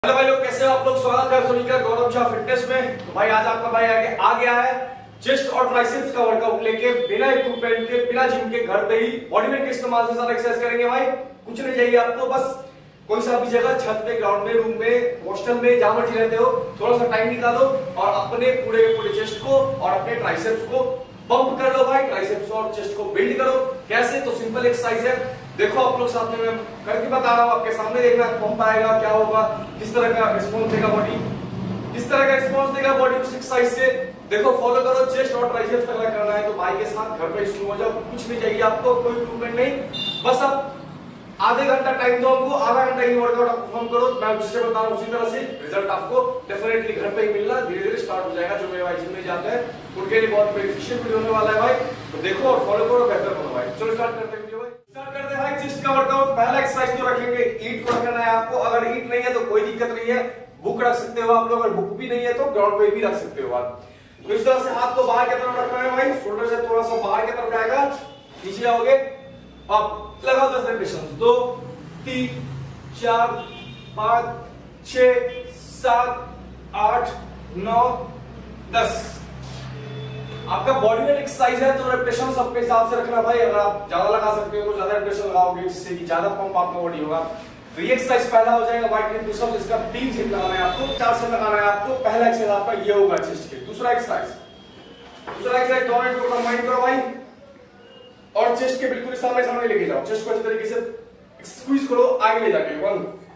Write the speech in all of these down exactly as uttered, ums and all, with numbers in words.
Hello भाई लोग, कैसे हो आप लोग। स्वागत है सभी का गौरव शाह फिटनेस में। तो भाई आज आपका भाई आगे आ गया है चेस्ट और ट्राइसेप्स का वर्कआउट लेके, बिना इक्विपमेंट के, बिना जिम के, घर पे ही बॉडी वेट के इस्तेमाल से सारा एक्सरसाइज करेंगे। भाई कुछ नहीं चाहिए आपको, बस कोई सा भी जगह, छत पे, ग्राउंड में, रूम में, हॉस्टल में, जहां मर्जी रहते हो, थोड़ा सा टाइम निकालो और अपने पूरे पूरे चेस्ट को और अपने ट्राइसेप्स को पंप कर लो। भाई ट्राइसेप्स और चेस्ट को बिल्ड करो। कैसे? तो सिंपल एक्सरसाइज है, देखो आप लोग साथ में, मैं करके बता रहा हूँ, आपके सामने देखना पंप आएगा, क्या होगा, किस तरह का रिस्पॉन्स देगा बॉडी, किस तरह का रिस्पॉन्स देगा बॉडी उस एक्सरसाइज से। देखो फॉलो करो, चेस्ट और ट्राइसेप्स अगर करना है तो भाई के साथ घर पे शुरू हो जाओ। कुछ नहीं चाहिए आपको, कोई इक्विपमेंट नहीं, बस आप आधे घंटा टाइम दो हमको, आधा घंटा ही वर्कआउट आप परफॉर्म करो। मैं जिससे बता रहा हूँ उसी तरह से रिजल्ट आपको डेफिनेटली घर पे ही मिलना, धीरे धीरे स्टार्ट हो जाएगा। जो मेरे भाई जिम में जाते हैं उनके लिए बहुत बेनिफिशियल वीडियो होने वाला है भाई, तो देखो और फॉलो करो, बेहतर करो भाई। चलो स्टार्ट करते हैं वीडियो भाई। स्टार्ट करते हैं भाई चेस्ट का वर्कआउट। पहला एक्सरसाइज तो रखेंगे, ईट को रखना है आपको। अगर ईट नहीं है तो कोई दिक्कत नहीं है, बुक रख सकते हो आप लोग। अगर बुक भी नहीं है तो ग्राउंड पे भी रख सकते हो आप। तो इस तरह से हाथ को बाहर की तरफ रखना है भाई, शोल्डर से थोड़ा सा बाहर की तरफ जाएगा, नीचे आओगे, आप लगाओ दस रेपिटेशन। दो, तीन, चार, पांच, छह, सात, आठ, नौ, दस। आपका बॉडी वेट एक्सरसाइज है तो रेपिटेशन सबके हिसाब से रखना भाई। अगर आप ज्यादा लगा सकते हो तो ज्यादा रेपिटेशन लगाओगे, जिससे कि ज्यादा पंप आपका बॉडी होगा। तो ये एक्सरसाइज पहला हो जाएगा वाइट क्लीन पुशअप, जिसका तीन सेट लगाना है आपको, चार सेट लगाना है आपको। पहला एक्सरसाइज आपका ये होगा चेस्ट के। दूसरा एक्सरसाइज दूसरा एक्सरसाइज दोनों को कंबाइन करो भाई और चेस्ट के बिल्कुल सामने सामने लेके जाओ। चेस्ट को अच्छी तरीके से स्क्वीज करो आगे ले जाके। One,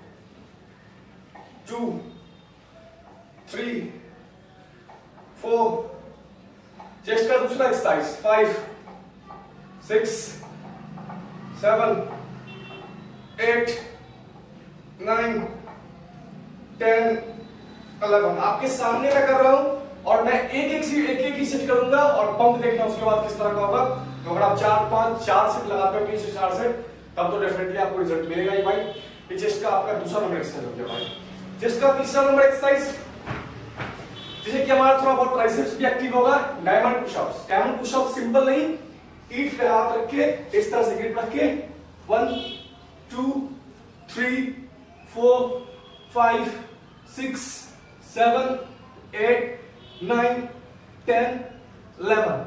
two, three, four. Chest का दूसरा exercise five, six, seven, eight, nine, ten, eleven. आपके सामने मैं कर रहा हूं और मैं एक एक सी एक एक ही सेट करूंगा और पंप देखना उसके बाद किस तरह का होगा। तो अगर आप चार पांच चार सेट लगाते हो, तीन से चार सेट, तब तो डेफिनेटली आपको रिजल्ट मिलेगा ही भाई। ये चेस्ट का आपका दूसरा नंबर एक्सरसाइज हो गया भाई। चेस्ट का तीसरा नंबर एक्सरसाइज, जिसे कि हमारा थोड़ा बहुत ट्राइसेप्स भी एक्टिव होगा, diamond pushups. Diamond pushup simple नहीं, ईट पे हाथ रख के इस तरह से ग्रिप रख के one, two, three, four, five, six, seven, eight, nine, ten, eleven.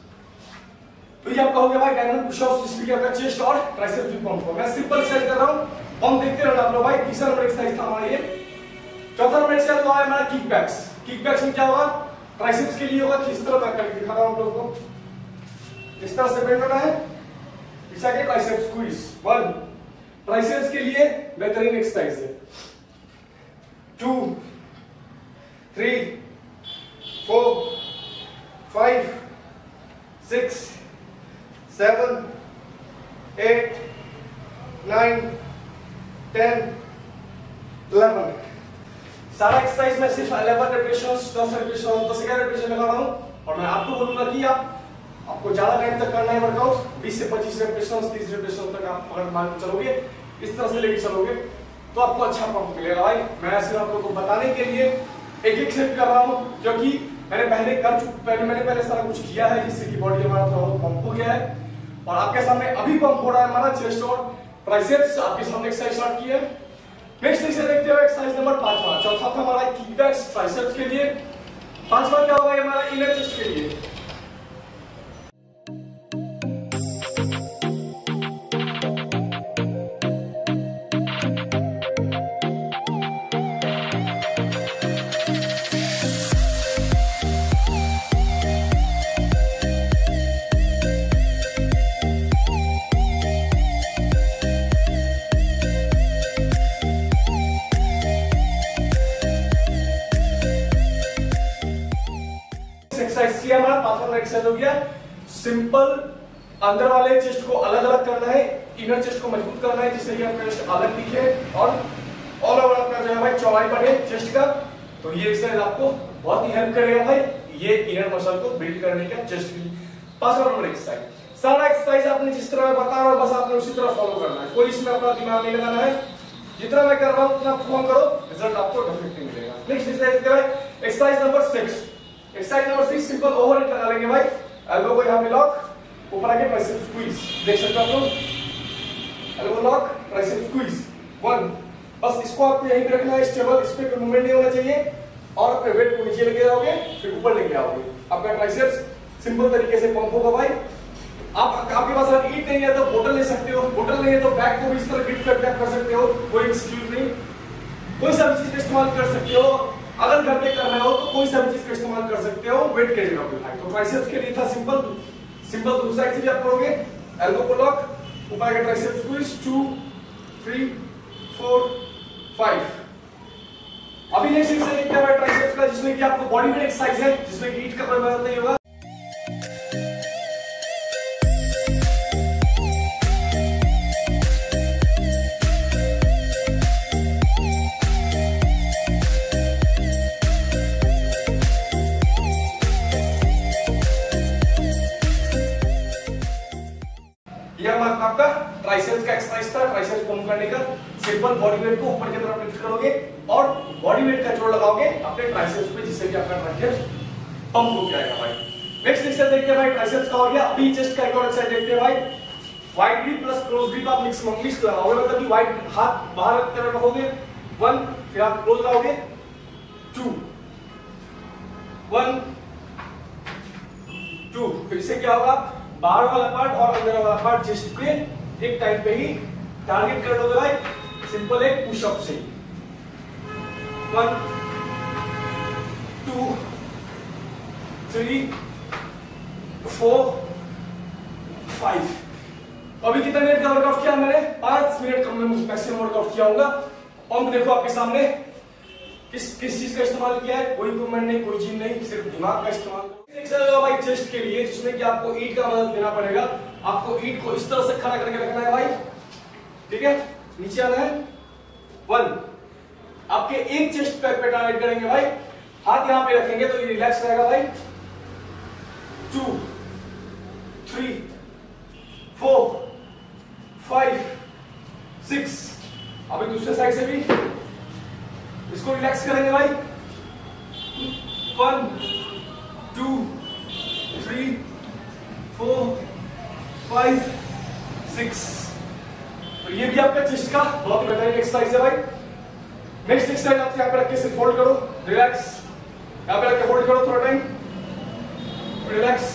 तो ये आपका हो गया भाई डायमंड पुशअप्स, जिसमें कि आपका चेस्ट और ट्राइसेप्स भी पंप हो। मैं सिंपल एक्सरसाइज कर रहा हूं, पंप देखते रहना आप लोग भाई। तीसरा नंबर एक्सरसाइज था हमारा ये। चौथा नंबर एक्सरसाइज हुआ है हमारा किक बैक्स। किक बैक्स में क्या होगा? ट्राइसेप्स के लिए होगा, किस तरह मैं करके दिखा रहा हूं आप लोगों को। इस तरह से बेंड होना है, पीछे के ट्राइसेप्स स्क्वीज। वन, ट्राइसेप्स के लिए बेहतरीन एक्सरसाइज है। Two, three, four, five, six, seven, eight, nine, ten, eleven. सारा एक्सरसाइज में सिर्फ इलेवन रेपिटेशंस, दस रेपिटेशन, दस ग्यारह रेपिटेशन लगा रहा हूं। और मैं आपको बोलूंगा कि आप आपको ज्यादा टाइम तक करना है वर्कआउट, बीस से पच्चीस रेपिटेशन, तीस रेपिटेशन तक आप अगर मान के चलोगे, इस तरह से लेके चलोगे तो आपको अच्छा पंप मिलेगा भाई। मैं सिर्फ आप लोगों को बताने के लिए एक एक सेट कर रहा हूं, क्योंकि मैंने पहले कर चुका पहले मैंने पहले सारा कुछ किया है, जिससे कि बॉडी हमारा थोड़ा पंप हो गया है। और आपके सामने अभी पंप हो रहा है हमारा चेस्ट और ट्राइसेप्स। आपके सामने एक्सरसाइज स्टार्ट की है। नेक्स्ट एक्सरसाइज देखते हैं एक्सरसाइज नंबर पांचवा। चौथा था हमारा किक बैक्स ट्राइसेप्स के लिए। पांचवा क्या होगा हमारा? इनर चेस्ट के लिए। एक्सरसाइज किया हमारा पांचवा एक्सरसाइज हो गया। सिंपल अंदर वाले चेस्ट को अलग अलग करना है, इनर चेस्ट को मजबूत करना है, जिससे कि आपका चेस्ट अलग दिखे और ऑल ओवर आपका जो है भाई चौड़ाई बढ़े चेस्ट का। तो ये एक्सरसाइज आपको बहुत ही हेल्प करेगा भाई, ये इनर मसल को बिल्ड करने का चेस्ट की। पांचवा नंबर एक्सरसाइज। सारा एक्सरसाइज आपने जिस तरह मैं बता रहा हूं, बस आपने उसी तरह फॉलो करना है, कोई इसमें अपना दिमाग नहीं लगाना है। जितना मैं कर रहा हूं उतना परफॉर्म करो, रिजल्ट आपको डेफिनेटली मिलेगा। Next exercise exercise number six. Exercise number six simple overhead लगा लेंगे भाई। एल्बो को यहां पे लॉक, ऊपर आके ट्राइसेप्स स्क्वीज। देख सकते हो आप लोग, elbow lock, triceps squeeze. One, बस इसको आपको यहीं पे रखना है स्टेबल, इस पे कोई मूवमेंट नहीं होना चाहिए और अपने वेट को नीचे लेके जाओगे फिर ऊपर लेके आओगे। आपका ट्राइसेप्स सिंपल तरीके से पंप होगा भाई। आप आपके पास अगर ईट नहीं है तो बोतल ले सकते हो, बोतल नहीं है तो बैक को भी इस तरह गिफ्ट करके आप कर सकते हो, कोई एक्सक्यूज नहीं। कोई सा भी चीज का इस्तेमाल कर सकते हो। अगर घर पे कर रहे हो तो कोई सा भी चीज का इस्तेमाल कर सकते हो वेट के जगह पे भाई। तो ट्राइसेप्स के लिए था सिंपल सिंपल दूसरा एक्सरसाइज आप करोगे एल्बो को लॉक, ऊपर का triceps squeeze, two three four five. अभी नेक्स्ट एक्सरसाइज क्या है ट्राइसेप्स का, जिसमें कि आपको बॉडी वेट एक्सरसाइज है, जिसमें कि ईट का कोई मदद नहीं होगा। आपका ट्राइसेप्स का एक्सरसाइज था, ट्राइसेप्स पंप करने का। सिंपल बॉडी वेट को ऊपर की तरफ लिफ्ट करोगे और बॉडी वेट का जोर लगाओगे अपने ट्राइसेप्स पे, जिससे कि आपका ट्राइसेप्स पंप हो जाएगा भाई। नेक्स्ट एक्सरसाइज देखते हैं भाई, ट्राइसेप्स का हो गया। अभी चेस्ट का एक और एक्सरसाइज देखते हैं भाई। Wide grip plus close grip आप मिक्स मिक्स लगाओगे, मतलब कि वाइड हाथ बाहर रखते हुए रखोगे वन, फिर आप क्लोज लगाओगे टू, वन टू, फिर इससे क्या होगा बाहर वाला पार्ट और अंदर वाला पार्ट चेस्ट पे एक टाइम पे ही टारगेट कर लोगे भाई। सिंपल एक पुशअप से one two three four five. अभी कितना मिनट का वर्कआउट किया मैंने? पांच मिनट का मैक्सिमम वर्कआउट किया होगा। पंप देखो आपके सामने, किस किस चीज का इस्तेमाल किया है? कोई इक्विपमेंट नहीं, कोई जिम नहीं, सिर्फ दिमाग का इस्तेमाल। एक्सरसाइज भाई चेस्ट के लिए, जिसमें कि आपको ईट का मदद लेना पड़ेगा। आपको ईट को इस तरह से खड़ा करके रखना है भाई, ठीक है? नीचे आना है वन, आपके एक चेस्ट पैक पे टारगेट करेंगे भाई, हाथ यहां पे रखेंगे तो ये रिलैक्स रहेगा भाई। Two three four five six. अभी दूसरे साइड से भी इसको रिलैक्स करेंगे भाई। One two three four five six. तो ये भी आपका चेस्ट का बहुत ही बेहतरीन एक्सरसाइज है भाई। नेक्स्ट एक्सरसाइज आप यहाँ पे रख के सिर्फ होल्ड करो, रिलैक्स, यहाँ पे रख के होल्ड करो थोड़ा टाइम, रिलैक्स।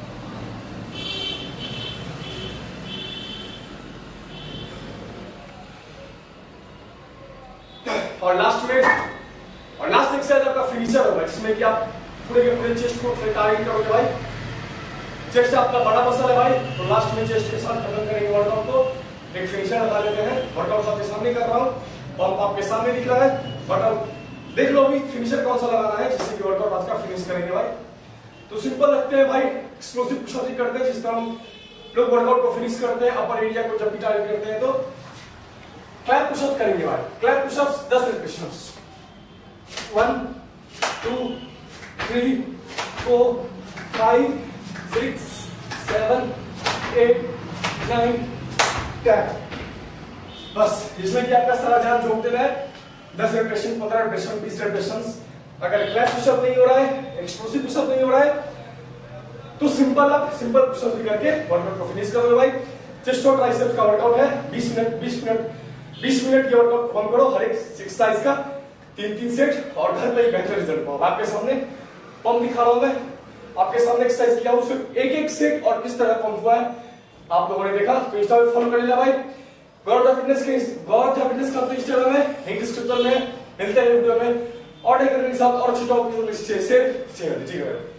और लास्ट में और लास्ट एक्सरसाइज आपका फिनिशर होगा, जिसमें कि आप पूरे के पूरे चेस्ट को टारगेट करोगे भाई। चेस्ट आपका बड़ा मसल है भाई, तो लास्ट में चेस्ट के साथ खत्म करेंगे वर्कआउट को। एक फिनिशर लगा लेते हैं। वर्कआउट आपके सामने कर रहा हूँ, पंप आपके सामने दिख रहा है, बट अब देख लो अभी फिनिशर कौन सा लगाना है, जिससे कि वर्कआउट आज का फिनिश करेंगे भाई। तो सिंपल रखते हैं भाई, एक्सप्लोसिव पुशअप करते हैं, जिस तरह हम लोग वर्कआउट को फिनिश करते हैं। अपर एरिया को जब भी टारगेट करते हैं तो क्लैप पुशअप करेंगे भाई। क्लैप पुशअप्स दस repetitions, one two three four five six seven eight nine ten. बस जिसमें कि आपका सारा जान झोंक देना है। दस रेपिटेशन, पंद्रह रेपिटेशन, बीस रेपिटेशन। अगर क्लैप पुशअप नहीं हो रहा है, एक्सप्लोसिव पुशअप नहीं हो रहा है, तो सिंपल आप सिंपल पुशअप भी करके वर्कआउट को फिनिश करोगे भाई। चेस्ट और ट्राइसेप्स का वर्कआउट है। बीस मिनट बीस मिनट बीस मिनट की वर्कआउट परफॉर्म करो हर एक एक्सरसाइज का, तीन तीन सेट, और घर पे ही बेहतर रिजल्ट पाओ। आपके सामने पंप दिखा रहा हूं मैं, आपके सामने एक्सरसाइज किया उससे एक एक सेट और किस तरह पंप हुआ है आप लोगों ने देखा। तो इंस्टा पे फॉलो कर लेना भाई। गौरव फिटनेस के गौरव फिटनेस का इंस्टाग्राम है, लिंक डिस्क्रिप्शन में मिलते हैं वीडियो में। और एक साथ और अच्छी टॉपिक शेयर शेयर ठीक है।